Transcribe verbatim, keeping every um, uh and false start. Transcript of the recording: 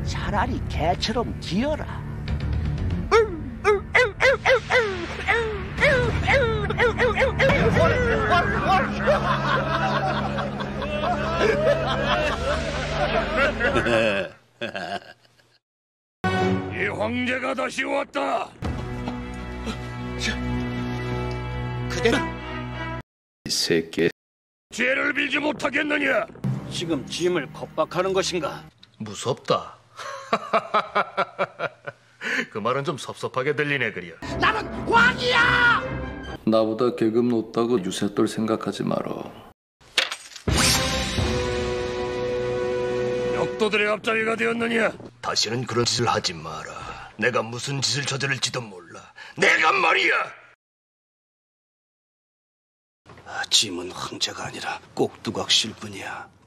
차라리 개처럼 기어라. 이 황제가 다시 왔다. 그대는 이 새끼. 죄를 빌지 못하겠느냐? 지금 짐을 겁박하는 것인가? 무섭다. 그 말은 좀 섭섭하게 들리네 그려. 나는 왕이야. 나보다 계급 높다고 유세떨 생각하지 마라. 역도들의 앞자리가 되었느냐? 다시는 그런 짓을 하지 마라. 내가 무슨 짓을 저지를지도 몰라. 내가 말이야. 짐은 황제가 아니라 꼭두각실 뿐이야.